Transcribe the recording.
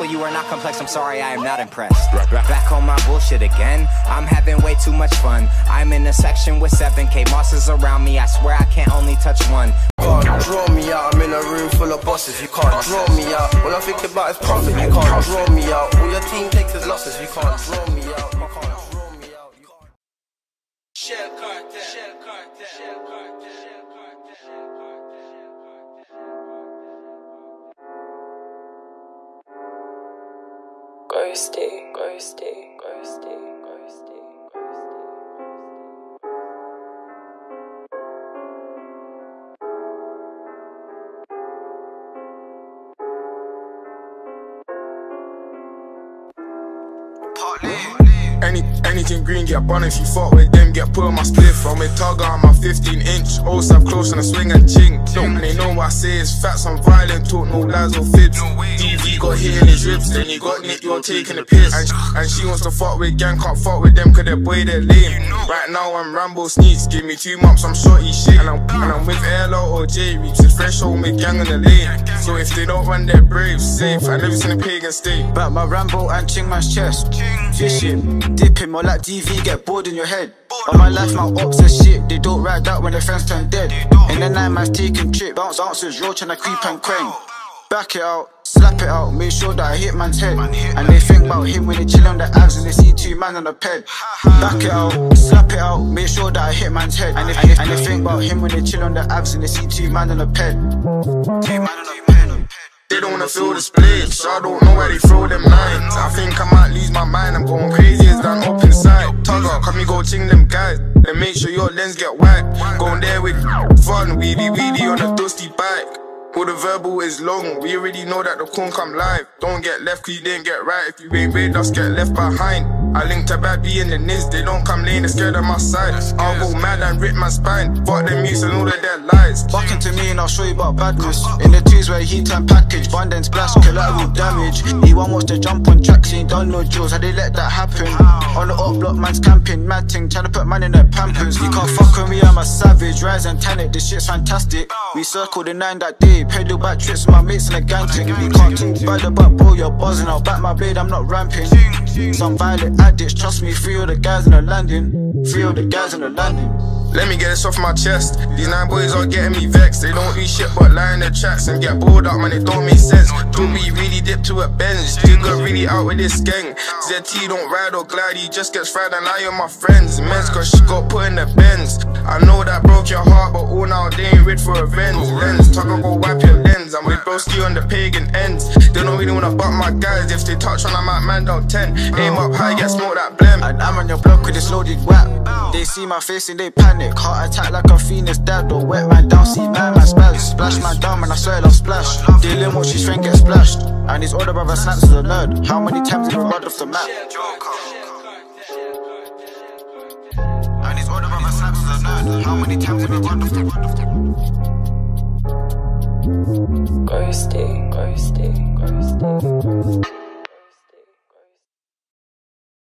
you are not complex, I'm sorry, I am not impressed. Back on my bullshit again, I'm having way too much fun. I'm in a section with 7K bosses around me, I swear I can't only touch one. You can't draw me out, I'm in a room full of bosses. You can't draw me out, all I think about is profit. You can't draw me out, all your team takes is losses. You can't draw me out, you can't draw me out. Shell cartel, shell cartel, shell cartel, shell cartel, shell cartel. Ghosty, ghosty, ghosty, ghosty, Anything green get bun. If you fuck with them, get put on my spliff. I'm with Tugger on my 15-inch. Old stuff close on a swing and ching. They know what I say is facts, I'm violent, talk no lies or fibs. DV got hit in his ribs, then you got Nick, you're taking the piss. And she wants to fuck with gang, can't fuck with them cause they're boy, they're lame. Right now I'm Rambo Sneaks, give me 2 months, I'm shorty shit. And I'm with LO or J Reeps, it's fresh home with gang on the lane. So if they don't run, they're brave, safe. I never seen a pagan state. Back my Rambo and Ching man's chest. Fish it, dip him or like DV, get bored in your head. On my life, my ops are shit. They don't ride out when their friends turn dead. In the night, man's taking trip. Bounce with roach and I creep and crane. Back it out, slap it out, make sure that I hit man's head. And they think about him when they chill on the abs and they see 2 man on the ped. Back it out, slap it out, make sure that I hit man's head. And they think about him when they chill on the abs and they see 2 man on the ped. 2 man on the ped. They don't wanna feel this blade, so I don't know where they throw them lines. I think I might lose my mind, I'm going crazy as that up inside. Tugger, come me go ching them guys, then make sure your lens get wide. Going there with fun, weedy on a dusty bike. All the verbal is long, we already know that the corn come live. Don't get left cause you didn't get right, if you ain't with us get left behind. I link to bad B in the Niz, they don't come lane, they're scared of my side. I'll go mad and rip my spine, fuck them youths and all of their lies. Back into me and I'll show you about badness. In the twos where he turn package, bond and splash, collateral damage. E1 wants to jump on tracks, he ain't done no drills, how they let that happen? On the up block, man's camping, mad ting, trying to put man in their pampers. You can't fuck with me, I'm a savage, rise and tan it, this shit's fantastic. We circled the 9 that day, pedal back trips with my mates in a gang thing. You can't talk by the back, bro, you're buzzing, I'll back my blade, I'm not ramping. Some violent addicts, trust me, 3 of the guys in the landing. 3 of the guys in the landing. Let me get this off my chest. These 9 boys are getting me vexed. They don't do shit but lie in the tracks and get bored up, man, it don't make sense. Do we really dip to a Benz? Still got really out with this gang. ZT don't ride or glide, he just gets fried and lie on my friends. Men's cause she got put in the Benz. I know that broke your heart, but all now they ain't ready for revenge. Lens, Tugger go wipe your lens. I'm with broski on the pagan ends. They don't really wanna butt my guys. If they touch on, I might man down 10. Aim up high, get smoke that blem. And I'm on your block with this loaded whap. They see my face and they panic. Heart attack like a fiend's dad. Don't wet man down, see man spaz. Splash man down, man, I swear I'll splash. Dealing with his friend gets splashed. And his older brother snaps as a nerd. How many times did we run off the map? And his older brother snaps as a nerd. How many times did we run off the ghosty, ghosty, ghosty.